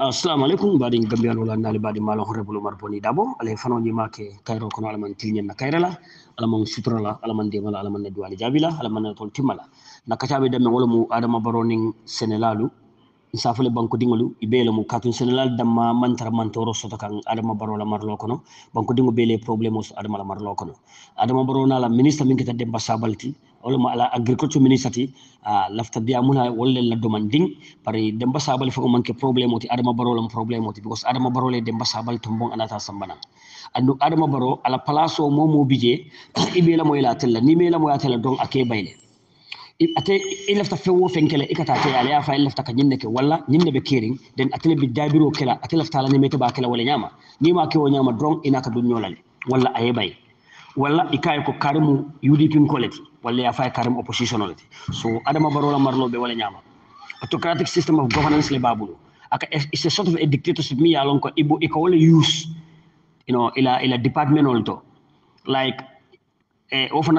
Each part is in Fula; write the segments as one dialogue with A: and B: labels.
A: Assalamu alaikum badi gambian wala nali badi malo horebulu marboni dabo ale fano ni make kayro kono ala man tilnyen na kayrala ala man sutrala ala man demala ala man duwali jabila ala man tol timala na katabe dem wala mu adama baroning senelalu insafule banko dingolu ibele mu katun senelal damma mantar mantoro soto kan adama barola marlo kono banko dingo bele problemos adama la marlo kono adama barona la ministre min kita demba sabalti wala ma ala agriculture ministry lafta dia muna wala la demanding pare demba sabal fa ko manke problème oti adama baro lam problème oti because adama baro le demba sabal tombon anata sambana andu adama baro ala place o momo bije ibe la moy la tella ni me la moy tella don ake bayle ate ilafta fewo fenkele ikata te ala ya fa ilafta ka nyinne ke wala nyinne be kering den atele bi dabiro kela atele lafta la ne mete ba kela wala nyama ni ma ke wo nyama don ina ka dun nyolale wala aye bay wala ikay ko karimu UDP quality wala ya fay karim oppositionality so adama barola marlo be wala nyama autocratic system of governance le babulu aka it's a sort of a dictatorship mi yalon ko ibo iko wala use ila department olto like often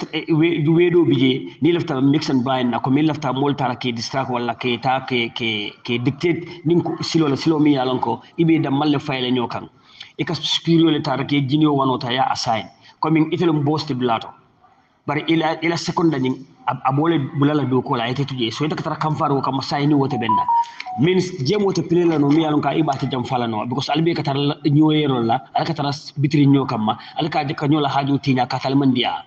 A: wedo bije ni lafta mix and blind na ko mi lafta molta ke distract wala ke ta ke dictate nin ko silo mi yalon ko ibe da malle fayle nyokan ika superior le tar ke jinio wanota ya assign coming itelum bost blato bari ila seconda ni abole bulala do ko la tuje so ita katara kamfaro kam sayni wote benna means jemote pilela no mi yalon ka ibati jam fala no because albe katara nyoyero la ala katara bitri nyo kamma ala ka de kanyola haju tinya katal mandia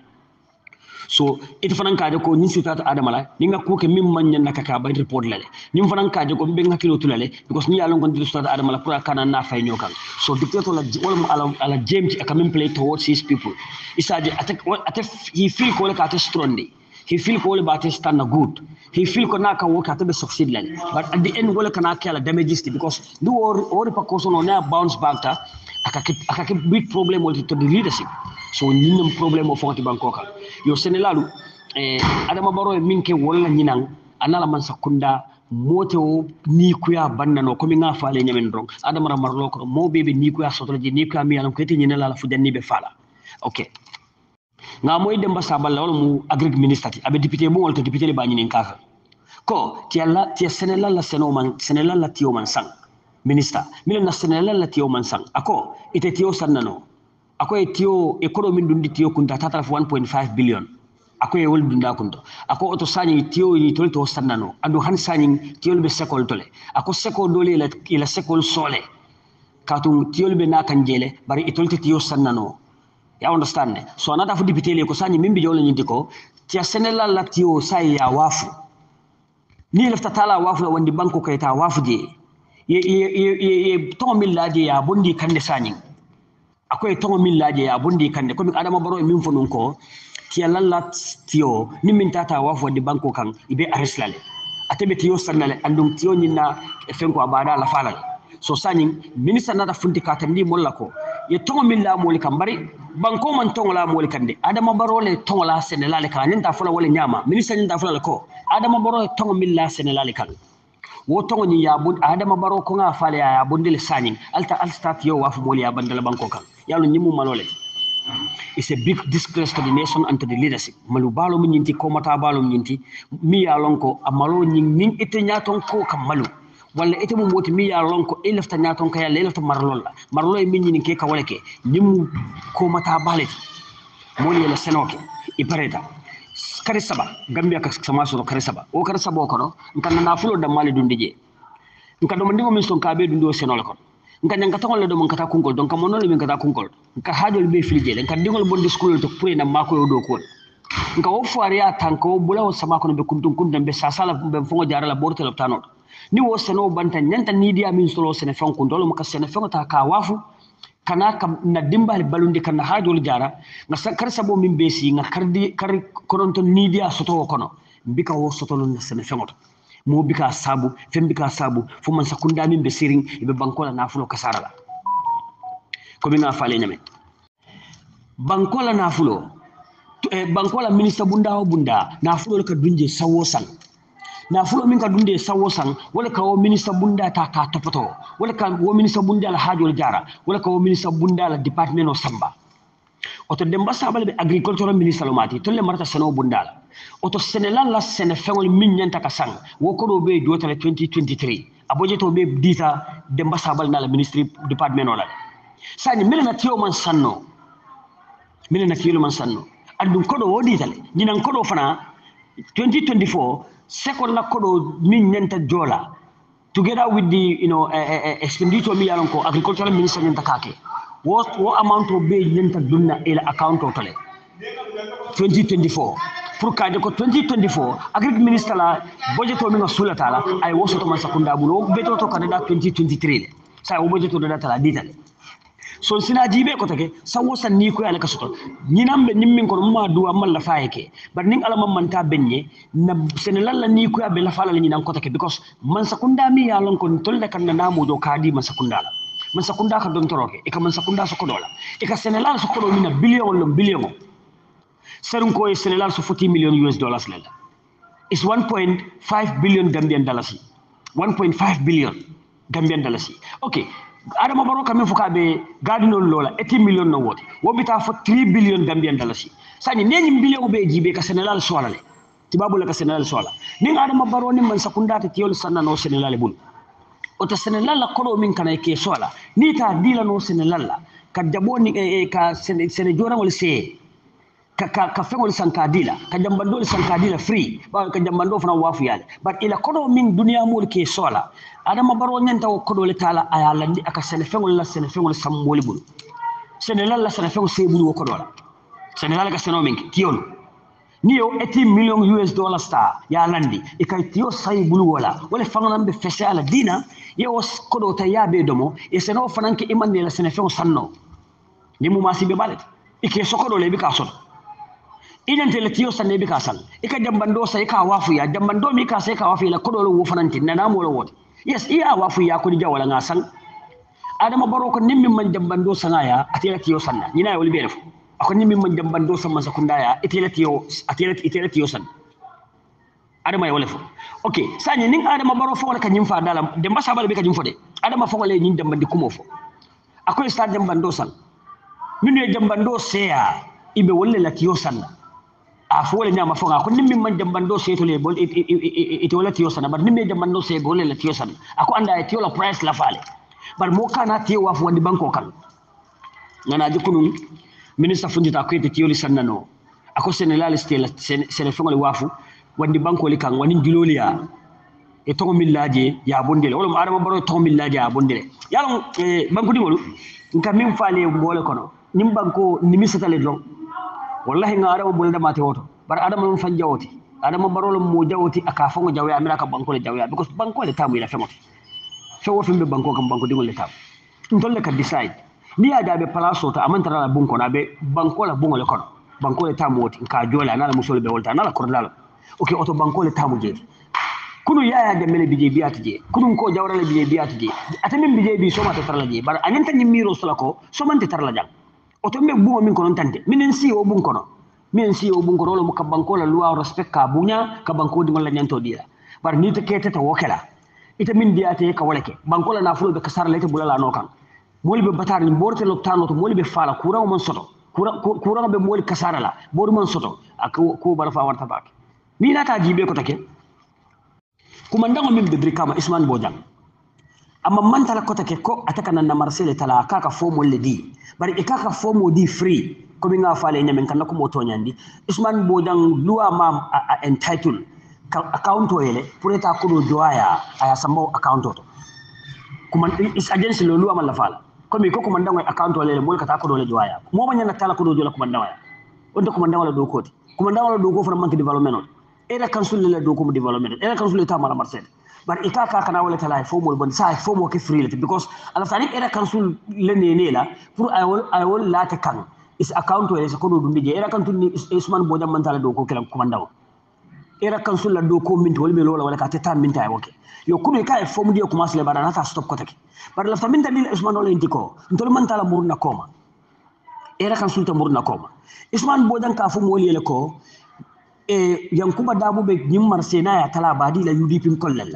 A: so ita fanan ka de ko ni sitata adamala ni nga ko ke mim man nyen nakaka ba report lale ni fanan ka de ko be ngakilo tulale because ni yalon kon sitata adamala pour kana na fay nyokan so dictator la wala ala james aka mim play towards his people isaje attack he feel ko ka stronde he feel ko ba stand good he feel ko naka work at be succeed lale but at the end wala kana kala damages because do or repercussion on a bounce back ta aka big problem with to the leadership so ninum problem o fonti bankoka yo senelalu adama baro minke wala nyinang anala man sakunda moto ni kuya bannano ko mi nga faale nyamen dron adama marlo ko mo bebe ni kuya sotoloji ni kuya mi alam ko te nyinala la fujanni be fala okay nga moy demba sabal wala mu agric ministry abe député mo wala député le bañi nin kaka ko ti senelal la senelal la tiyo man sang minister milen na senelal la tiyo man sang ako ite tiyo sannano ako e tiyo economy dundi tiyo kunta tata 1.5 billion ako e wol dunda kunto ako oto sani tiyo ni tolto sannano ando han sani tiyo be sekol tole ako sekol dole ila sekol sole katu tiyo be na kanjele bari itolte tiyo sannano ya understand ne so anata fu député le ko sani mimbi jolo nyindi ko tiya senelal la tiyo sai ya wafu ni lafta tala wafu wandi banko kayta wafu je ye to millaje ya bondi kande sani akoy tongo min laaje ya bondi kande ko mi adama baro min fonun ko tiya lallat tiyo ni min tata wafo di banko kan ibe areslale atebe tiyo sanale andum tiyo nyina fenko abada la falal so sani minister nata funti kata ndi mollako ye tongo min la moli kan bari banko man tongo la moli kande adama baro le tongo la senelale kan ninta fola wala nyama minister ninta fola ko adama baro tongo min la senelale kan wotongo ni ya bud adama baro ko nga fale ya bundil sani alta tiyo wafu moli ya bandala banko kan yalo nyimu malole it's a big disgrace to the nation and to the leadership malu balo min nyinti ko mata balo min nyinti mi ya lonko amalo nin ite nyaton ko kam malu wala ite mo moti mi ya lonko elefta nyaton ka yalla elefta marlo e min nyini ke ka wala ke nimu ko mata baleti moli la senoke ipareta karisaba gambia ka sama so karisaba o karisaba ko no nkan na fulo da mali dundije nkan do mandimo min son ka be dundo senol ko nka nyanga tangol le do mon kata kunkol donc mon non le min kata kunkol nka hajol be filije le nka dingol bon school to pour na mako yo do ko nka wo faria tanko bula wo sama ko be kuntun be sasala be fongo jarala borte lo tanot ni wo seno banta nyanta ni dia min solo sene fonko ndolo maka sene fongo ta ka wafu kana kam na dimbal balundi kana hajol jara na sakar sabo min be si nga kar koronto ni dia soto kono bika wo soto lo sene fongo mo bika sabu fembika sabu fu man sakunda min be siring ibe bankola nafulo kasarala ko mi na fale nyame bankola nafulo bankola ministre bunda nafulo ka dunje sawo sang nafulo min ka dunde sawo sang wala ka o ministre bunda ta ka topoto wala ka o ministre bunda la hajol jara wala ka o ministre bunda la department o samba oto demba sabale be agricultural ministre lo mati tolle marata seno bundala oto senelal la sene fengol min nyanta ka sang wo ko do be jotale 2023 budget be dita demba sabal na la ministry department wala sani melena tiyo man sanno andum kodo wodi tale dinan kodo fana 2024 second la kodo min nyanta jola together with the expenditure mi yalon ko agricultural minister nyanta kake what amount of be nyanta dunna ila account totale 2024 pour kaje ko 2024 agric minister la budget o mi ngasula tala ay wosoto man sakunda bulo beto to kanada 2023 sa o budget o data la ditale so sina jibe ko take sawo san ni ko ala kasoto nyinambe nimmin ko ma duwa mal la faayeke bar ning ala manta benye na senelal la ni ko be la fala ni nan ko take because man sakunda mi ya lon ko tolle kan na mo do kadi man sakunda ka don toroke e ka man sakunda so ko dola e ka senelal so ko do mina billion serun ko e senelal so 40 million US dollars lella is 1.5 billion Gambian dollars 1.5 billion Gambian dollars okay Adama Barrow kamin fuka be gadinol lola 80 million no woti wobita fo 3 billion Gambian dollars sani neni billion be jibe ka senelal so wala tibabu la ka senelal so wala ning Adama Barrow ni man sakunda ta tiol sanna no senelal bul o ta senelal la kodo min kana ke so wala ni ta dila no senelal la ka jaboni ka senejora wol se ka fengol sankadila ka jambando sankadila free ba ka jambando fana wafu yale but ila kodo min dunia mul ke sola Adama Barrow nyanta ko kodo le tala ayalandi aka sene fengol samboli bul senelal la sene fengol se bulu ko dola senelal ka seno min tiol niyo 80 million US dollars ta ya landi e kay tiyo say bulu wala fangalam be fesse ala dina yo kodo ta yabe domo e seno fananke imanne la sene fengol sanno ni mu masibe balet e ke sokodo le bi ka soto idan teletiyo sanne bi kasal ika jambando sai ka wafu ya jambando mi ka sai ka wafu la kodolo wo fananti na namo lo wot yes iya wafu ya ko di jawala ngasan Adama Barrow ko nimmi man jambando sanaya ateletiyo sanna nyina wali be def ako nimmi man jambando sama sakunda ya ateletiyo sanna Adama ya wala fo okay sanya ning Adama Barrow fo wala ka nyim fa dalam de mbasabal be ka nyim fo de Adama fo wala nyin jambandi kumo fo ako sta jambando san minu jambando seya ibe wala latiyo sanna afole nyama fonga ko nimmi man jambando seto le bol ite wala tiyo sana bar nimmi jambando se bol le tiyo sana ako anda e tiyo la price la fale bar mo kana tiyo wafu wandi banko kan ngana jikunu minister fundita ko ite tiyo li sanna no ako senelal stela sene fonga le wafu wandi banko li kan wani diloliya e to millaje ya bondele wala Adama Barrow to millaje ya bondele yalon banko dingolu nka min fale mbole kono nim banko nimisata le do wallahi nga Adama bulda mate woto bar Adama mun fanja woti Adama Barrow mo jawoti aka fango jawya amira ka banko le jawya because banko le tamu ila femoto fewo fimbe banko kam banko dingol le tamu ntolle ka decide ni ada be palaso ta amantara la bunko na be banko la bungo le kono banko le tamu woti ka jola na la musol be wolta na la kordala okay oto banko le tamu je kunu yaya de mele bije biati je kunu ko jawra le bije biati je atamin bije bi so mata tarla je bar anenta ni miro solako so mante tarla jang oto me bungo min kono tante minen si o bun kono lo mo kabanko la loi respect ka bunya ka banko di ngol nyanto dira bar ni te kete ta wokela ita min diate ka walake banko la na fulo be kasar lete bulala no kan moli be batar ni borte lo tano to moli be fala kura man soto kura be moli kasara la bodu man soto ak ko bar fa warta bak ni na ta jibe ko take kuma ndango min be brikama Isman Bojang amma man tala ko take ko ataka nan na Marseille tala kaka fomo le di bari e kaka fomo di free ko mi nga fale nyamen kan ko moto nyandi Usman Bojang loi mam entitled account wele pour eta ko do joya aya sambo account to kuma is agency lo loi mala fala ko mi ko mandango account wele mol kata ko do le joya mo ma nyana tala ko do jola ko mandango ya onto ko mandango la do koti ko mandango la do ko fa manki development on era council le do ko development era council ta mala Marseille bar ikaka kana wala tala fomo bon sa fomo ke free because ala tani era council le ne la pour ay wol la ta kan is account wala ko do dundije era council ni Usman Bojang man tala do ko kala ko mandaw era council la do ko min to wala wala ka ta min ta woke yo kunu ka fomo dio commence le barana ta stop ko take bar la famin dalil Usman wala intiko ntol man tala murna koma era council ta murna koma Usman Bojang ka fomo wala ko yankuba dabu be nyim Marseille ya tala badi la UDP kollalla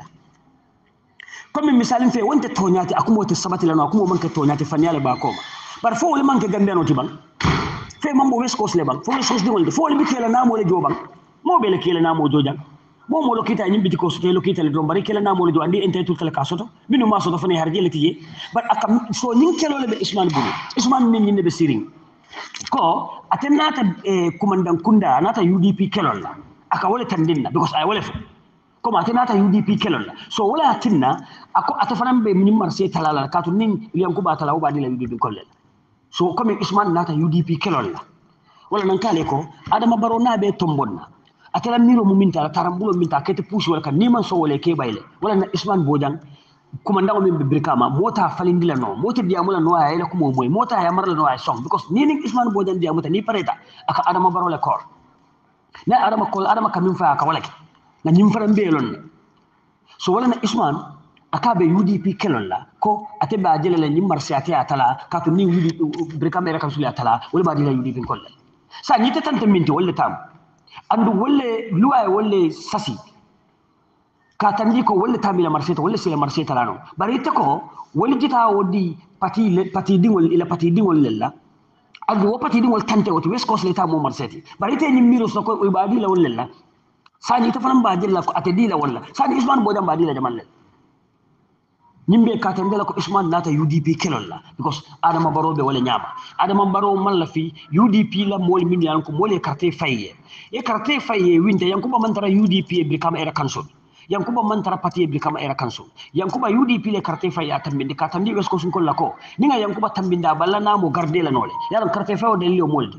A: comme misalin fe wonte tonyati akumo te sabati lano akumo manke tonyati fanyale ba koma bar fo wala manke gambeno tibang fe mambo west coast le bang fo west coast dingol fo wala bi kela namo le jobang mo be le kela namo jojang mo mo lokita nyim biti ko soto lokita le don bari kala na mo le do andi ente tul ka soto binu ma soto fane harje le tiye bar akam so nyin kelo le be Usman bulu Usman min nyinde be siring ko atenata kumandan kunda nata UDP kelol la aka wala tandinna because ay wala ko ma atenata UDP kelol la so wala tinna ako atafanam be min marse talala katu nin yanku ba talaw ba dila UDP kollel so comme Usman nata UDP kelol la wala nan kale ko adama baro na be tombonna atala miro muminta tarambulo minta kete pushi wala kan niman so wala ke bayle wala na Usman Bojang kumandango min be birkama mota falindila no mota diamula no ay la kumo moy mota ya marla no ay song because ni Usman Bojang diamuta ni pareta aka adama baro le kor na adama kol adama kamin fa aka wala na nyim faram be lon so wala na Usman aka be UDP kelon la ko ate ba jele le nyim marsi ate atala katu ni UDP birkama era kansuli atala wala ba dila UDP kolle sa ni tante minti wala tam andu wolle luwa wolle sasi ka tandi ko wolle tamila marseta wolle sila marseta lano bari te ko wolle jita wodi pati dingol ila pati dingol lella andu wo pati dingol tante woto west coast leta mo marseti bari te ni miro so ko ibadi la wolle la sani ta fanan ba jella ko ate dila walla sani Usman Bojang ba dila jamal nimbe ka tande la ko Usman nata UDP kelol la because adama baro be wala nyama adama baro man la fi UDP la mol min yan ko mole carte faye e carte faye winte yankuba mantara UDP e bikama era council yankuba mantara parti e bikama era council yankuba UDP le carte faye atambinde ka tandi wes ko sun ko la ko ninga yankuba tambinda balla na mo garde la nole yaron carte faye de lio moldi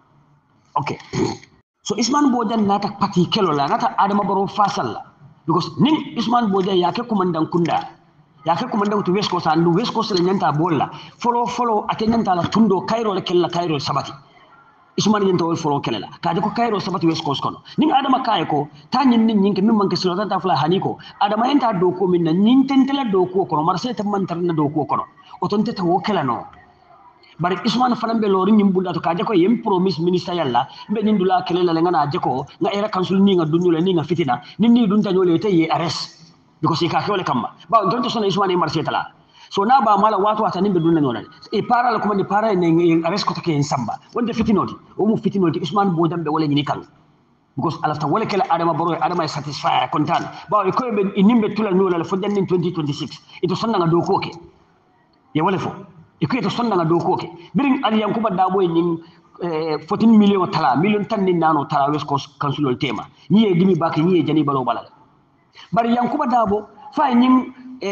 A: okay so Usman Bojang nata parti kelol la nata adama baro fasal la because ning Usman Bojang yake kumandan kunda yake kumandan to west coast andu west coast le nyanta bolla follow atenyanta la tundo Cairo le kella Cairo sabati Usman nyanta wol follow kelela kaje ko Cairo sabati west coast kono ning adama kay ko tanyin nin nyinke min manke silo tanta fla haniko adama yenta do ko min nin tentela do ko kono marse tam mantar na do ko kono o tonte ta wo kelano bari Usman fanambe lori nyimbulda to kaje ko yem promise minister yalla be nindula kelela le ngana je ko nga era council ni nga dunyula ni nga fitina nin ni dun tanyole te ye arrest because ika kole kamma ba donto sona Usman e marse tala so na ba mala watu atanin be dunna nona e para la kuma ni para ne arrest ko take en samba wonde fitinoti o mu fitinoti Usman Bojang be wala nyini kan because alafta wala kala adama baro adama satisfy content ba e ko be nimbe tulal nola fo jannin 2026 ito sonna nga do ko ke ye wala fo e ko ito sonna nga do ko ke birin al yankuba dabo e nin 14 million tala million tan ni nano tala west coast council tema ni e dimi baki ni e jani balo balal bari yankuba dabo fa nin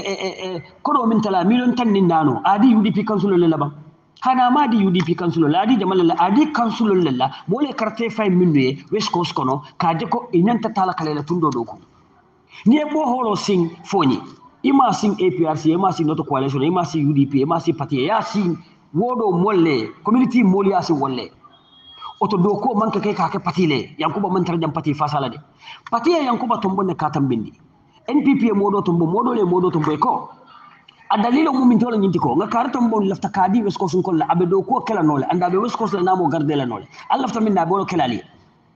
A: kodo min tala million tan ni nano adi UDP council le laban hana ma di UDP council la adi jamal la adi council la mole carte fay minwe west coast kono kaje ko inanta tala kala tundo doko ni e bo holo sing foni ima sing APRC ima sing noto coalition ima sing UDP ima sing parti ya sing wodo molle community moli ya sing wolle oto doko manke kay ka ke parti le yankuba man tar jam parti fasala de parti yankuba tombo ne katam bindi NPP modo tombo modo le modo tombo ko adalilo mumin tola nyinti ko nga kar tombo lafta kadi wes ko sun ko la abe do ko kala nole anda be wes ko la namo garde la nole allah ta minna bolo kala li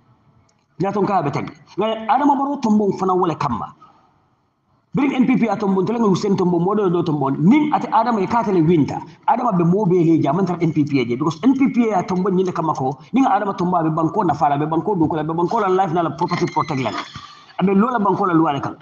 A: jaton ka be tag nga adama baro tombo fana wala kamma bring NPP atombo tele nga Hussein tombo modo do tombo nin ate adama e katale winta adama be mobe le jamantar NPP je because NPP atombo nyinde kamako ninga adama tomba be banko na fala be banko do ko la be banko la life na la property protect la abe lola banko la luwale kan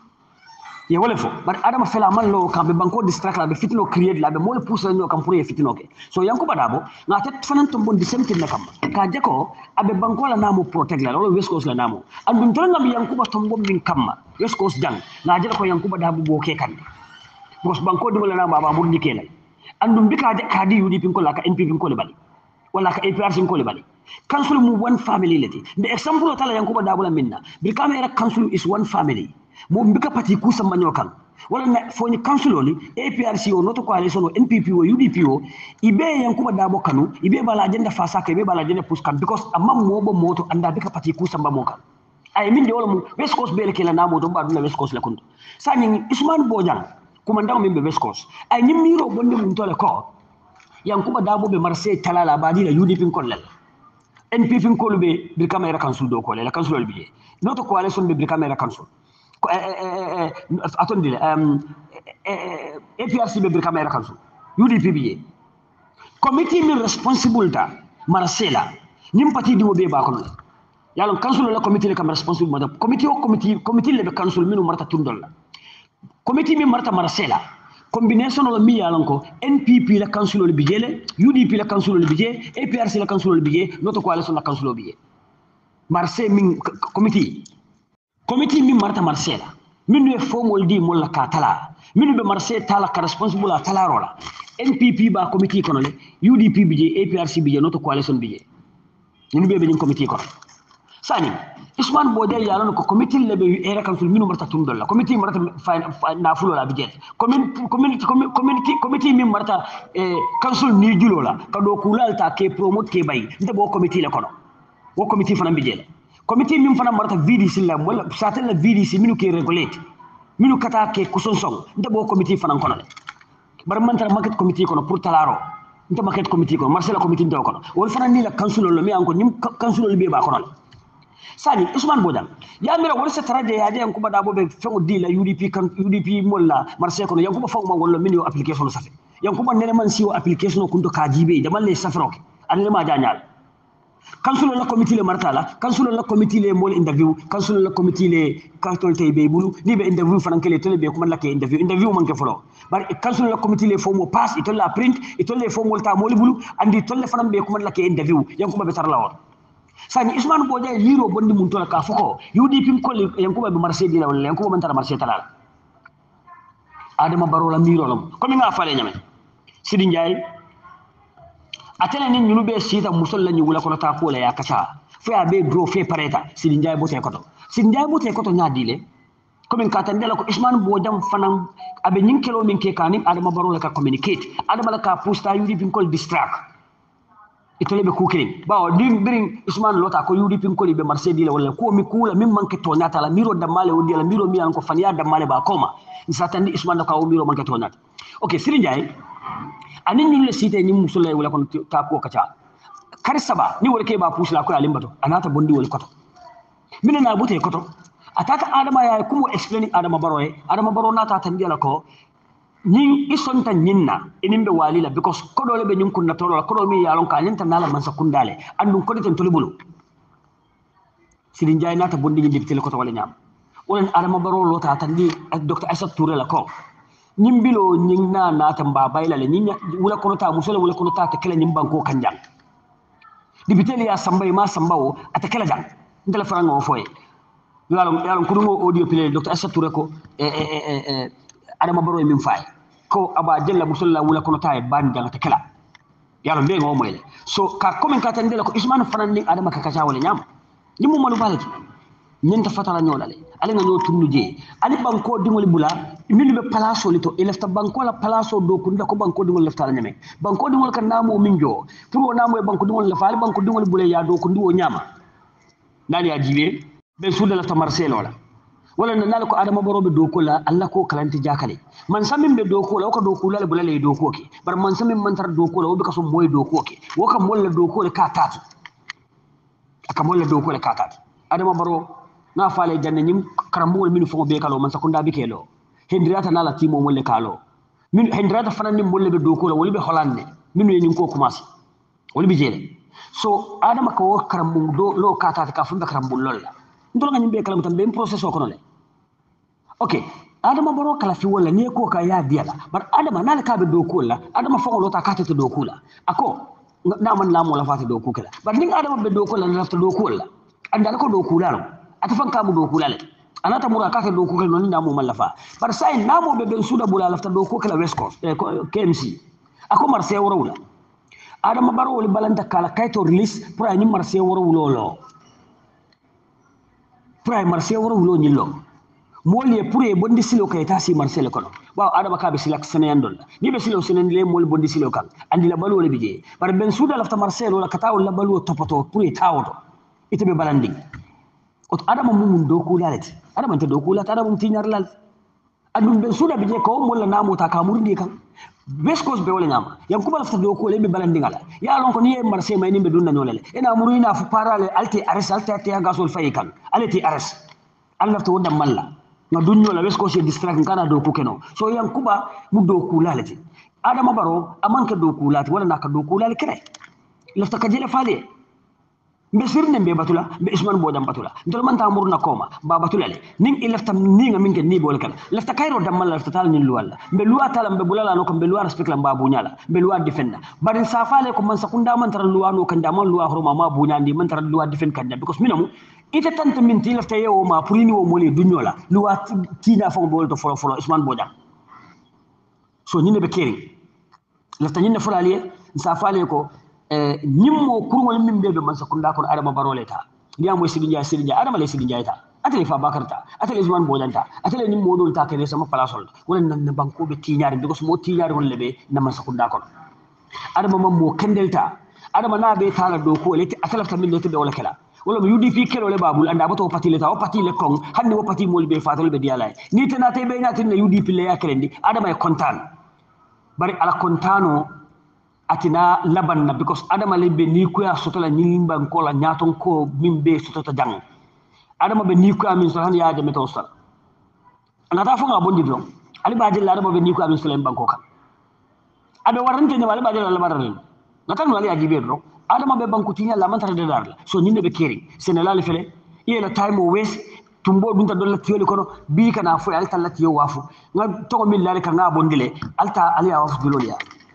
A: ye wala fo bar adama fela man lo kambe banko distract la be fitino create la be mol pousse no kam pour ye fitino ke so yanko badabo na tet fanan to bon di semti na kam ka jeko abe banko la namo protect la lo west coast la namo andum to ngam yanko ba tombo min kamma west coast jang na jela ko yanko badabo bo ke kan bos banko di wala na baba mo dike la andum bika de kadi UDP ko la ka NPP ko le bali wala ka APRC ko le bali council mu one family leti the example tala yanko badabo la minna bi kamera council is one family mo mbika parti ku sama nyokan wala na foni council oli APRC o noto coalition o NPP o UDP o ibe yankuba dabo kanu ibe bala agenda fasa ka ibe bala agenda puskan because amma mobo moto anda bika parti ku sama mokan ay min de wala mu west coast bele kala namo do badu na west coast la kundu sanyi Usman Bojang kuma ndaw min be west coast ay nyim miro bonde mun tole ko yankuba dabo be marseille talala badi la UDP ko lel NPP ko be bir camera council do ko la council bi noto coalition be bir camera council attendez APRC be bir camera council UDP bi committee min responsible ta marcela nim parti di mo be ba ko yalon council la committee le kam responsible madam committee le be council minu marta tundol la committee mi marta marcela combination lo mi yalon ko NPP la council le bijele UDP la council le bije APRC la council le bije notre coalition la council le bije marse min committee mi marta marcela minu e fomol di molla ka tala minu be marse tala ka responsible a tala rola NPP ba committee kono le UDP bije APRC bije notre coalition bije ñu be ben committee kono sani Ousmane Bodé yalon ko committee lebe era council minu marta tumdol la committee marta na fulo la bijet committee min marta council ni julo la ka do kulal ta ke promote ke bay nte bo committee la kono wo committee fana bijele committee min fana marta VDC la wala satel la VDC minu ke regulate minu kata ke kuson song nte bo committee fana kono le bar man tara market committee kono pour talaro nte market committee kono marcela committee nte kono wol fana ni la council lo mi anko nim council lo be ba kono sani Ousmane Bodé ya mira wala se taraje ya de yankuba da bobe fengo di la UDP molla marché kono yankuba fawma wala min yo application safe yankuba nene man siwo application kunto kajibe jamal le safroke anele ma jañal council la committee le martala council la committee le mol interview council la committee le cartol tay be bulu ni be interview fanankele tele be ko man la ke interview man ke folo bar council la committee le fomo pass ito la print ito le fomo ta mol bulu andi tolle fanam be ko man la ke interview yankuba be tarla won sani Ousmane Bodé liro bondi mun tola ka foko UDP ko yankuba be marché dina wala yankuba man tara marché talala Adama Barrow la miro lam ko mi nga fale ñame Sidi Ndiaye atene ni ñu be sita musol la ñu wala ko ta ko la ya kacha fe abe bro fe pareta Sidi Ndiaye bote koto ñaadile ko min ka tan dela ko Ousmane Bodé fanam abe ñing kelo min ke kanim Adama Barrow la ka communicate Adama la ka posta UDP ko distract itole be kukirin bawo dim birin Ousmane lota ko UDP ko be marché dile wala ko mi kula min manke to nyata la miro damale wodi la miro mi an ko faniya damale ba koma isatandi Ousmane ka o miro manke to nyata okay Sidi Ndiaye anin ñu le cité ni musulay wala kon ta ko kacha kar saba ni wala ke ba pusla ko alimbato anata bondi wala koto minena bote koto atata Adama ya ko explain Adama Barrow nata tan dela ko ñing isonta ñinna inimbe walila because kodole be ñing kunna tolo kodo mi yalon ka ñenta nala man sa kundale andum ko den tolibulu Sidi Ndiaye nata bondi ñi diptele ko to wala ñam wala Adama Barrow lota tandi ak Dr Aissat Touré la ko ñimbilo ñing na nata mba bayla le ñinya wala kono ta musole wala kono ta te kala ñim banko kanjang diptele ya sambay ma sambawo ata kala jang ndela farango foye yalon ko dum audio pile Dr Aissat Touré ko Adama Barrow min fay ko aba jella musulla wala kono tay ban janga te kala yalla be ngo moyle so ka komen ka tan dela ko Ousmane fanan ni Adama ka kacha wala ñam ni mo malu balati ñenta fatala ñolale ale nga ñoo tunu je ali banko dingoli bula min be palaso lito elefta banko la palaso do ko ndako banko dingol lefta la ñame banko dingol kan namo min jo pour namo e banko dingol la faali banko dingol bula ya do ko ndiwo ñama nani ya jibe be suuda la tamarcelo la wala nana ko Adama Barrow be doko la Allah ko kalanti jakale man samin be doko la ko doko la bulale doko ke bar man samin man tar doko la be kaso moy doko ke wo kam molla doko le ka tatu aka molla doko le ka tatu Adama Barrow na faale janne nyim karambol min fo be kalo man sakunda bi kelo hendrata nala timo molle kalo min hendrata fanan ni molle be doko la woli be holanne min ni ko commencé woli bi jele so Adama ko karambul do lo ka tatu ka funda karambul lol la ndol nga nyimbe kala mutan be process ko no le okay Adama Barrow kala fi wala ni ko ka ya diala bar Adama nala ka be do ko la Adama fongo lota ka tete do ko la ako na man la mo la fata do ko kala bar ni Adama be do ko la lafta do ko la andal ko do ko la no atafan ka mu do ko la le anata mura ka do ko kala non na mo malafa bar sai na mo be ben suda bula lafta do ko kala West Coast KMC ako marse worawla Adama Barrow wali balanta kala kayto release pour ani marse worawlo lo pour marse worawlo nyillo moli pour e bondi silo kay tasi marcel kono waaw Adama ka be silak senendol ni be silo senendle mol bondi silo kan andi la balu wala bije bar ben suda lafta marcel wala kata wala balu topoto pour e tawoto ite be balandi ot Adama mum do ko lalati Adama te do ko lalati Adama mum tinyar lal adum ben suda bije ko mol na mota ka murdi kan West Coast be wala nyama yam ko lafta do ko le be balandi ngala ya lon ko ni e marcel may ni be dunna nyolale ena murina fu parale alte ares alte te gasol fay kan alati ares Allah to wonda malla na dunyo la West Coast distract kana do ku keno so yankuba mu do ku lalati Adama Barrow amanka do ku lati wala naka do ku lal kere lafta ka jele faale be sirne be batula be isman bodam batula ndol man ta murna koma ba batula le ning ilafta ninga minke ni bol kala lafta kayro dammal lafta tal nin luwalla be luwa talam be bulala no ko be luwa respect lam ba bunyala be luwa defenda barin safale ko man sakunda man tar luwa no kan damal luwa horma ma bunyandi man tar luwa defend kan because minamu ite tante min ti lafta yewo ma purini wo moli dunyola luwa tina fo bol to folo isman bodam so nyine be kering lafta nyine fulaliye safale ko nimmo kurngol min bebe man sakunda kon adama baroleta ndiya moy sidinja adama le sidinja ta atele fa bakarta atele isman bodanta atele nimmo dol ta kene sama palasol wala nan banko be tiñaari because mo tiñaari won lebe na man sakunda kon adama mam mo kendelta adama na be tala do ko le atele ta min lete be wala kala wala UDP kelo le babul anda bato patile ta o patile kon hanni wo pati mol be fatol be diala ni tana te be na tin UDP le yakelendi adama e kontan bari ala kontano atina labanna because adama lebbe ni ko ya sotola nyimban ko la nyaton ko mimbe sotota jang adama be ni ko amin so han yaade meto sal anata fo nga bondi don ali baadi la adama be ni ko amin so len banko kan abe warante ne wala baadi la baralen natan wali ajibe do adama be banko tinya la man tare de dar so nyinde be keri senelal fele yela time o wes tumbo dunta dolla tiyoli kono bi kana fo alta lati yo wafu nga to min la ka nga bondile alta ali wafu duloliya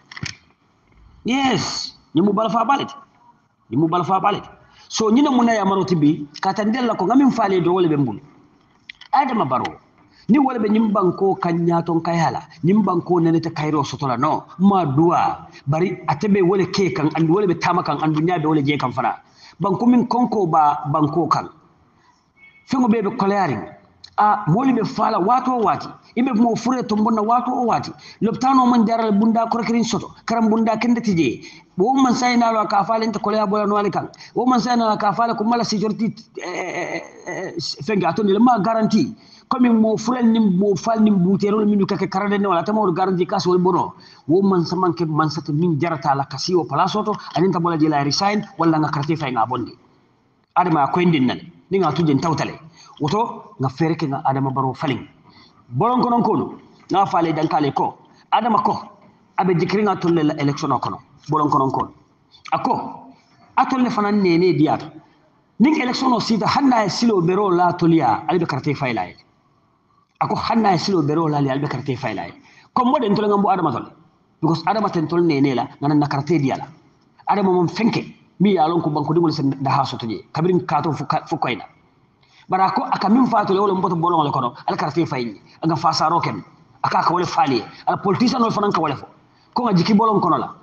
A: yes nimu bala fa balet so nyina munna ya maroti bi katandel la ko ngamin faale do wala be mbul adama baro ni wala be nyim banko kanya ton kayala nyim banko nene ta kayro sotola no ma duwa bari atebe wala ke kan andu wala be tamakan andu nyaabe wala je kan fana banko min konko ba banko kan fengo bebe kolearing a moli be fala wato wati ibe mo fure to bonna wato o wati loptano man jaral bunda korkirin soto karam bunda kende tije bo man sayna lo ka fala inte kolea bola no alikan bo man sayna ka fala ko mala sécurité fenga to ni ma garantie comme mo fure ni mo fal ni butero min kake karade ne wala tamo garantie kas wol bono wo man samanke man sata min jarata la kasi o place auto aninta bola je la resign wala nga carte fay nga bondi adama ko indin nan ni nga tujjen tawtale woto nga fereke nga adama baro falin bolon konon kono nga faale dankale ko adama ko abe jikri nga tolle la election kono bolon konon kono ako atolle fanan nene diata ning election o sita hanna e silo bero la tolia albe carte faylay ako hanna e silo bero la albe carte faylay ko moden tolle ngambo adama tol because adama ten tol nene la ngana na carte diala adama mom fenke mi yalon ko banko dimol sen da ha sotoje kabirin kato fu koyna bara ko aka min faatu wala mboto bolon la kono al carte fayni nga fasaro ken aka ka wala fali al politicien no fanan ka wala fo ko nga jiki bolon kono la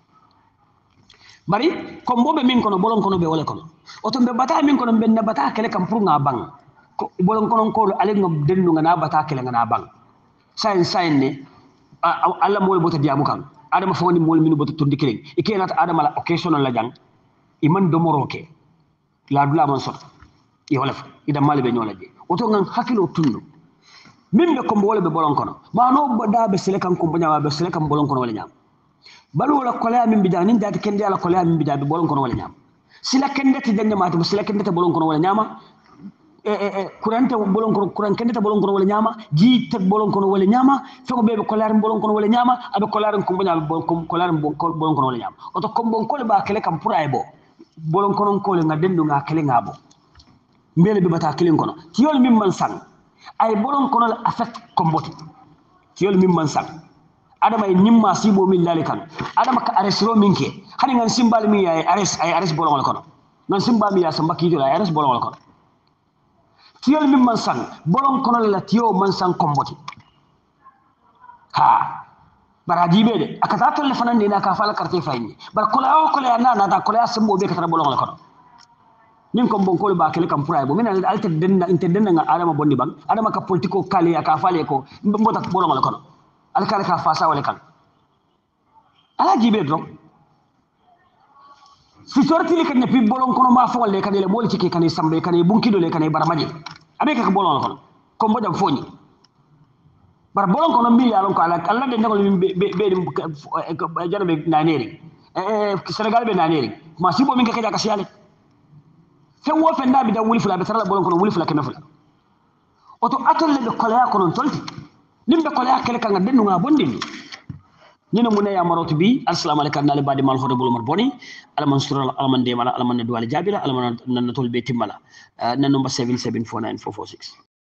A: bari ko mbobe min kono bolon kono be wala kono oto be bata min kono be na bata kele kam pour nga bang ko bolon kono ko ale nga dendu nga na bata kele nga na bang sain ne alla mol bota diamu kan adama fo ni mol min bota tundi kelen ikena ta adama la occasion la jang iman do moroke la dula man sot i wala ida mali be nyola je oto ngan hakilo tunno min be ko wala be bolon kono ma no da be sele kan ko banya be sele kan bolon kono wala nyam balu wala kola min bida nin dati kende ala kola min bida be bolon kono wala nyam sila kende ti dende mata sila kende ta bolon kono wala nyama kurante bolon kono kuran kende ta bolon kono wala nyama ji te bolon kono wala nyama fego be kola bolon kono wala nyama abe kola ko banya kola bolon kono wala nyama oto ko bon ko ba kele kam pura e bo bolon kono ko le nga dendu nga kele nga bo mbele be bata kilin kono tiyol min man sang ay bolon kono la affect komboti tiyol min man sang adama e nyimma sibo min lalikan adama ka aresro minke hani ngan simbal mi ay ares bolon kono ngan simbal mi ya samba ki ay ares bolon kono tiyol min man sang bolon kono la tiyo man sang komboti ha bara jibe de akata to le fanande na ka fala carte fayni bar kola o kola na ta kola sembo be ka tara bolon kono nin ko bon ko ba kele kam pray bo min alta denna inte denna nga adama bondi bang adama ka politiko kale aka fale ko mbota bolon wala kono al kale ka fasa wala kan ala jibe do fi sorti li kan ne pi bolon kono ma fa wala kan le bol ci ke kan sambe kan bunki do le kan baramaje abe ka bolon kono ko mbodam foñi bar bolon kono mi yalon ko ala alla de ngol be jarabe naneri Senegal be naneri ma sibo min ka ka siale fen wo fen dabi da wuli fula be tarala bolon kono wuli fula keme fula oto atolle be kolaya kono tolti nimbe kolaya kele kanga dendu nga bondi nina mun ya marotu bi assalamu alaikum na libadi mal hore bulu mar boni alaman sutura alaman de mala alaman duwale jabila alaman nan tol be timmala nan number 7749446